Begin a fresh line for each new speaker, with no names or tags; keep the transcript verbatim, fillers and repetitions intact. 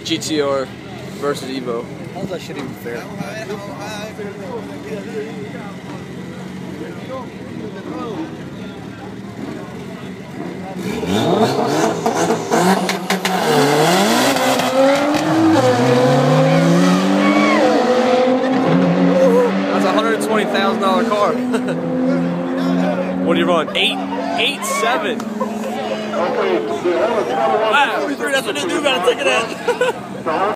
G T R versus Evo.
How's that shit even fair?
That's a one hundred twenty thousand dollar car. What do you run? Eight, eight, seven. Wow, that's what they do. Got to take it out.